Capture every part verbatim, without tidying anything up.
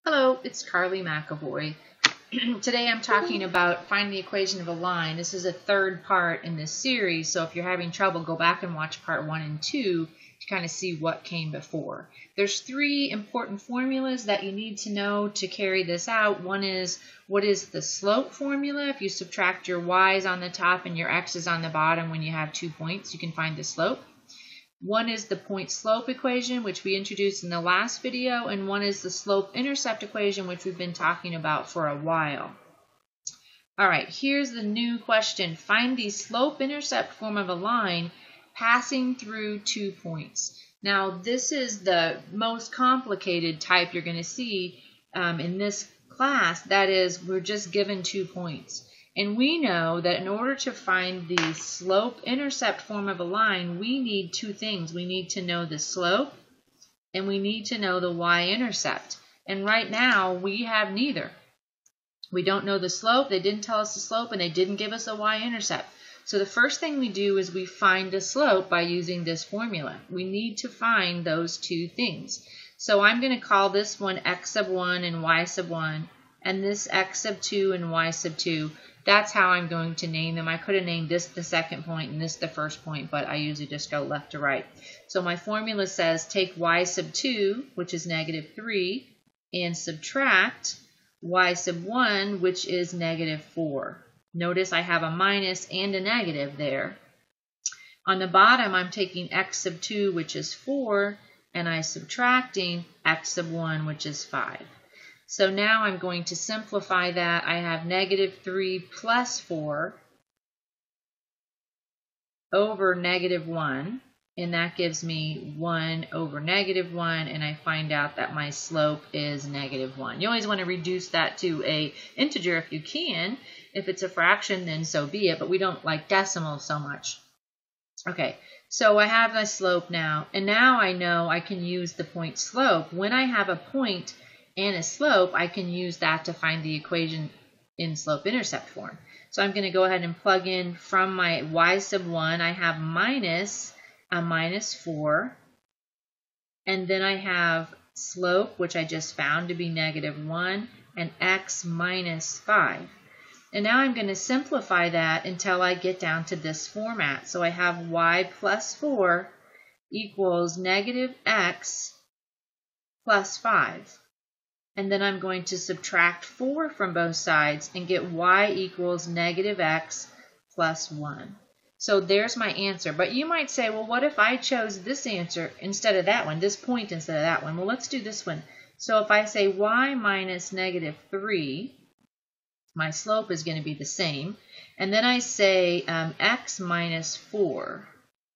Hello, it's Carly McAvoy. Today I'm talking about finding the equation of a line. This is a third part in this series, so if you're having trouble, go back and watch part one and two to kind of see what came before. There's three important formulas that you need to know to carry this out. One is, what is the slope formula? If you subtract your y's on the top and your x's on the bottom when you have two points, you can find the slope. One is the point-slope equation, which we introduced in the last video, and one is the slope-intercept equation, which we've been talking about for a while. All right, here's the new question. Find the slope-intercept form of a line passing through two points. Now, this is the most complicated type you're going to see um, in this class. That is, we're just given two points. And we know that in order to find the slope-intercept form of a line, we need two things. We need to know the slope, and we need to know the y-intercept. And right now, we have neither. We don't know the slope, they didn't tell us the slope, and they didn't give us a y-intercept. So the first thing we do is we find the slope by using this formula. We need to find those two things. So I'm going to call this one x sub one and y sub one, and this x sub two and y sub two. That's how I'm going to name them. I could have named this the second point and this the first point, but I usually just go left to right. So my formula says take y sub two, which is negative three, and subtract y sub one, which is negative four. Notice I have a minus and a negative there. On the bottom, I'm taking x sub two, which is four, and I'm subtracting x sub one, which is five. So now I'm going to simplify that. I have negative three plus four over negative one, and that gives me one over negative one, and I find out that my slope is negative one. You always want to reduce that to an integer if you can. If it's a fraction, then so be it, but we don't like decimals so much. Okay, so I have my slope now, and now I know I can use the point slope. When I have a point and a slope, I can use that to find the equation in slope-intercept form. So I'm going to go ahead and plug in from my y sub one, I have minus a minus four, and then I have slope, which I just found to be negative one, and x minus five. And now I'm going to simplify that until I get down to this format. So I have y plus four equals negative x plus five. And then I'm going to subtract four from both sides and get y equals negative x plus one. So there's my answer. But you might say, well, what if I chose this answer instead of that one, this point instead of that one? Well, let's do this one. So if I say y minus negative three, my slope is going to be the same. And then I say um, x minus four.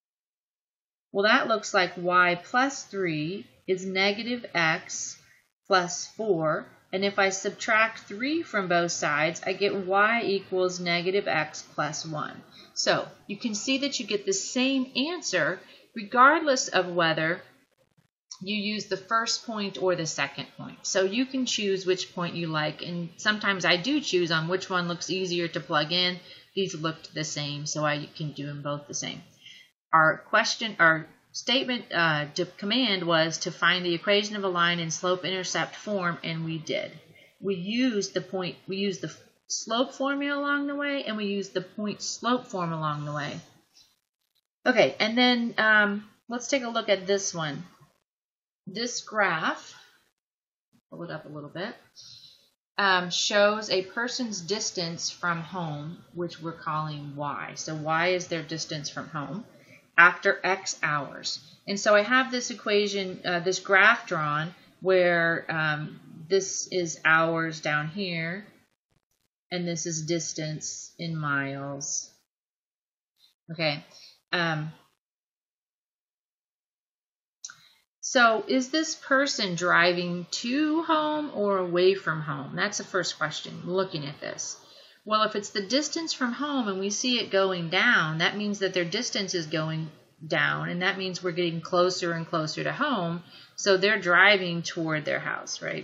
Well, that looks like y plus three is negative x plus four, and if I subtract three from both sides, I get y equals negative x plus one. So you can see that you get the same answer regardless of whether you use the first point or the second point. So you can choose which point you like, and sometimes I do choose on which one looks easier to plug in. These looked the same, so I can do them both the same. Our question, our statement uh, to command was to find the equation of a line in slope-intercept form, and we did. We used the point, we used the slope formula along the way, and we used the point-slope form along the way. Okay, and then um, let's take a look at this one. This graph, pull it up a little bit, um, shows a person's distance from home, which we're calling y. So y is their distance from home after X hours. And so I have this equation, uh, this graph drawn where um, this is hours down here, and this is distance in miles. Okay. Um, so is this person driving to home or away from home? That's the first question, looking at this. Well, if it's the distance from home and we see it going down, that means that their distance is going down, and that means we're getting closer and closer to home, so they're driving toward their house, right?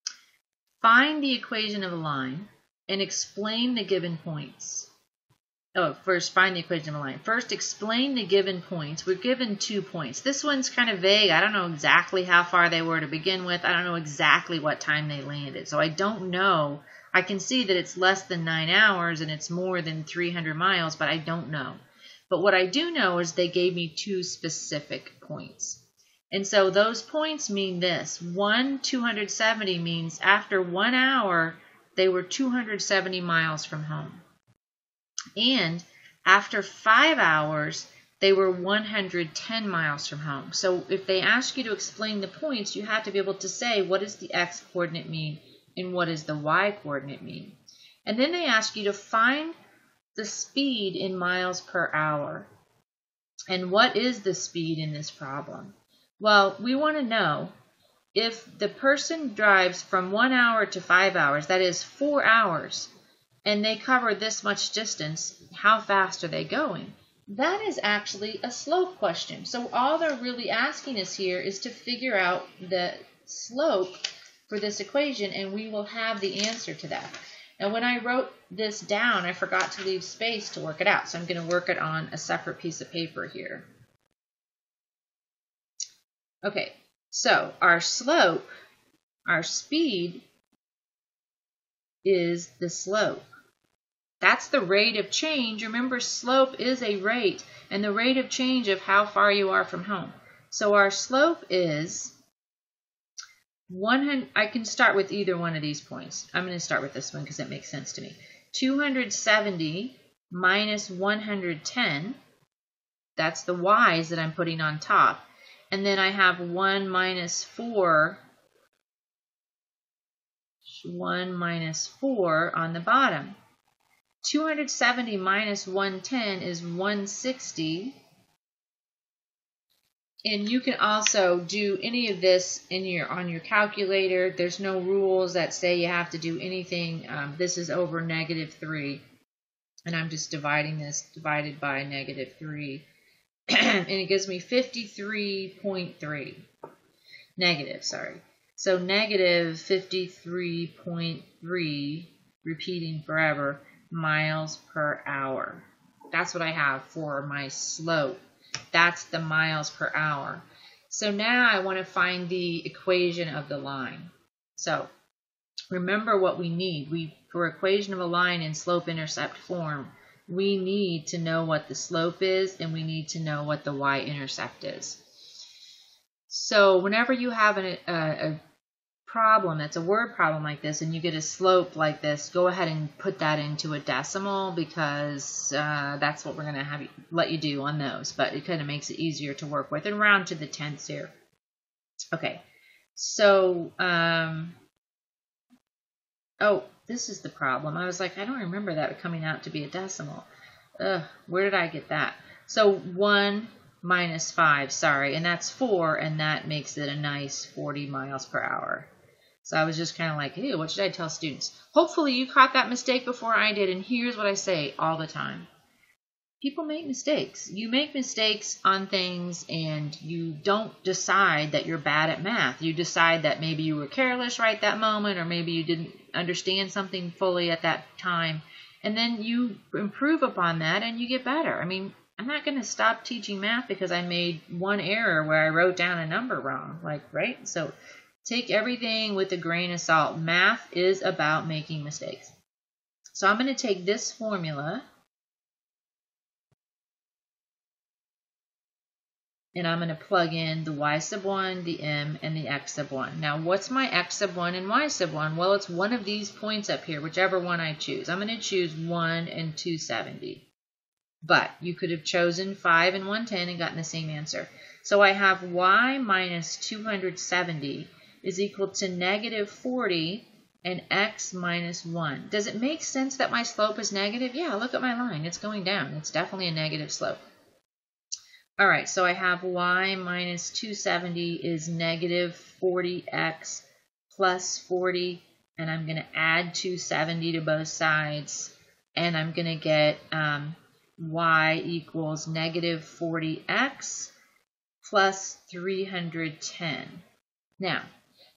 Find the equation of a line and explain the given points. Oh, first find the equation of a line. First, explain the given points. We're given two points. This one's kind of vague. I don't know exactly how far they were to begin with. I don't know exactly what time they landed. So I don't know. I can see that it's less than nine hours and it's more than three hundred miles, but I don't know. But what I do know is they gave me two specific points. And so those points mean this. One, two hundred seventy means after one hour, they were two hundred seventy miles from home. And after five hours, they were one hundred ten miles from home. So if they ask you to explain the points, you have to be able to say, what does the x coordinate mean and what does the y coordinate mean? And then they ask you to find the speed in miles per hour. And what is the speed in this problem? Well, we want to know if the person drives from one hour to five hours, that is four hours, and they cover this much distance, how fast are they going? That is actually a slope question. So all they're really asking us here is to figure out the slope for this equation, and we will have the answer to that. Now, when I wrote this down, I forgot to leave space to work it out, so I'm going to work it on a separate piece of paper here. Okay, so our slope, our speed, is the slope. That's the rate of change. Remember, slope is a rate, and the rate of change of how far you are from home. So our slope is one hundred. I can start with either one of these points. I'm going to start with this one because it makes sense to me. two hundred seventy minus one hundred ten. That's the y's that I'm putting on top. And then I have one minus four. one minus four on the bottom. two hundred seventy minus one hundred ten is one hundred sixty. And you can also do any of this in your on your calculator. There's no rules that say you have to do anything. Um, this is over negative three. And I'm just dividing this, divided by negative three. And it gives me fifty-three point three. Negative, sorry. So negative fifty-three point three, repeating forever, miles per hour. That's what I have for my slope. That's the miles per hour. So now I want to find the equation of the line. So remember what we need. We for equation of a line in slope-intercept form, we need to know what the slope is and we need to know what the y-intercept is. So whenever you have an, a, a problem that's a word problem like this and you get a slope like this, go ahead and put that into a decimal because uh, that's what we're going to have you, let you do on those. But it kind of makes it easier to work with and round to the tenths here. Okay, so um, oh, this is the problem. I was like, I don't remember that coming out to be a decimal. Ugh, where did I get that? So one minus five, sorry, and that's four, and that makes it a nice forty miles per hour. So I was just kind of like, ew, what should I tell students? Hopefully you caught that mistake before I did, and here's what I say all the time. People make mistakes. You make mistakes on things, and you don't decide that you're bad at math. You decide that maybe you were careless right that moment, or maybe you didn't understand something fully at that time, and then you improve upon that, and you get better. I mean, I'm not going to stop teaching math because I made one error where I wrote down a number wrong, like, right? So take everything with a grain of salt. Math is about making mistakes. So I'm going to take this formula and I'm going to plug in the y sub one, the m, and the x sub one. Now, what's my x sub one and y sub one? Well, it's one of these points up here, whichever one I choose. I'm going to choose one and two seventy. But you could have chosen five and one ten and gotten the same answer. So I have y minus two hundred seventy is equal to negative forty and x minus one. Does it make sense that my slope is negative? Yeah, look at my line. It's going down. It's definitely a negative slope. All right, so I have y minus two hundred seventy is negative forty x plus forty, and I'm going to add two hundred seventy to both sides, and I'm going to get um, y equals negative forty x plus three hundred ten. Now,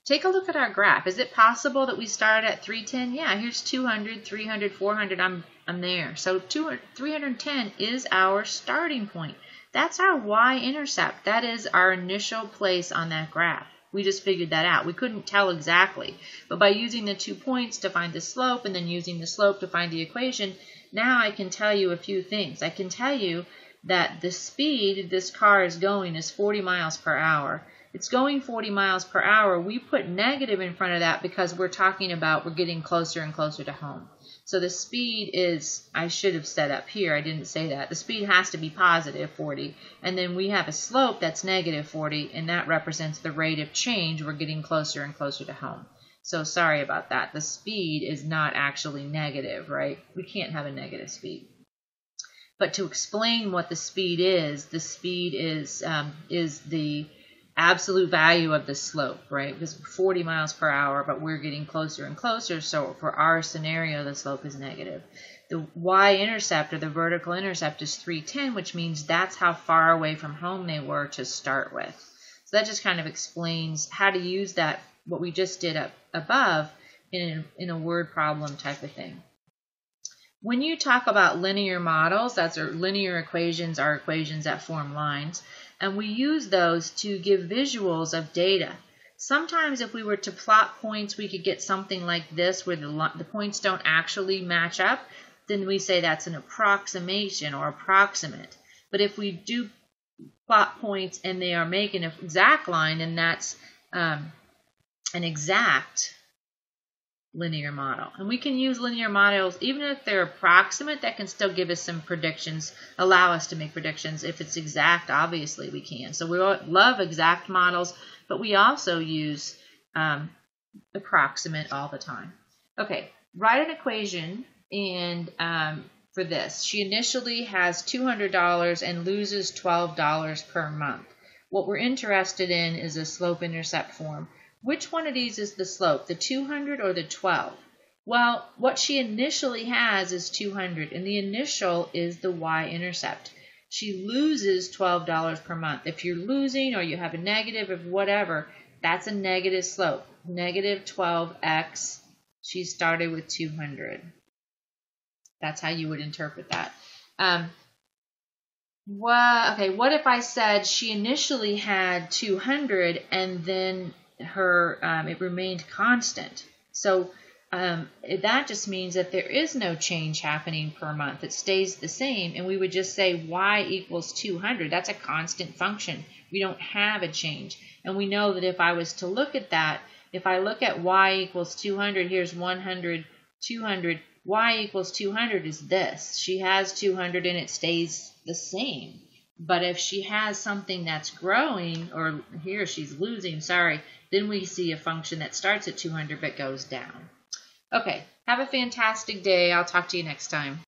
Take a look at our graph. Is it possible that we started at three ten? Yeah, here's two hundred, three hundred, four hundred. I'm, I'm there. So three hundred ten is our starting point. That's our y-intercept. That is our initial place on that graph. We just figured that out. We couldn't tell exactly. But by using the two points to find the slope and then using the slope to find the equation, now I can tell you a few things. I can tell you that the speed this car is going is forty miles per hour. It's going forty miles per hour. We put negative in front of that because we're talking about we're getting closer and closer to home. So the speed is, I should have said up here, I didn't say that. The speed has to be positive forty. And then we have a slope that's negative forty, and that represents the rate of change. We're getting closer and closer to home. So sorry about that. The speed is not actually negative, right? We can't have a negative speed. But to explain what the speed is, the speed is, um, is the absolute value of the slope, right? Because forty miles per hour, but we're getting closer and closer. So for our scenario, the slope is negative. The y-intercept, or the vertical intercept, is three ten, which means that's how far away from home they were to start with. So that just kind of explains how to use that, what we just did up above, in a, in a word problem type of thing. When you talk about linear models, that's our linear equations, are equations that form lines. And we use those to give visuals of data. Sometimes if we were to plot points, we could get something like this where the, the points don't actually match up. Then we say that's an approximation or approximate. But if we do plot points and they are making an exact line, then that's um, an exact linear model. And we can use linear models even if they're approximate. That can still give us some predictions, allow us to make predictions. If it's exact, obviously we can. So we love exact models, but we also use um, approximate all the time. Okay, write an equation and um, for this. She initially has two hundred dollars and loses twelve dollars per month. What we're interested in is a slope-intercept form. Which one of these is the slope, the two hundred or the twelve? Well, what she initially has is two hundred, and the initial is the y-intercept. She loses twelve dollars per month. If you're losing or you have a negative of whatever, that's a negative slope. Negative twelve x, she started with two hundred. That's how you would interpret that. Um, what, okay, what if I said she initially had two hundred and then her um, it remained constant? So um, that just means that there is no change happening per month. It stays the same, and we would just say y equals two hundred. That's a constant function. We don't have a change. And we know that if I was to look at that, if I look at y equals two hundred, here's one hundred, two hundred, y equals two hundred is this. She has two hundred and it stays the same. But if she has something that's growing, or here she's losing, sorry, then we see a function that starts at two hundred but goes down. Okay, have a fantastic day. I'll talk to you next time.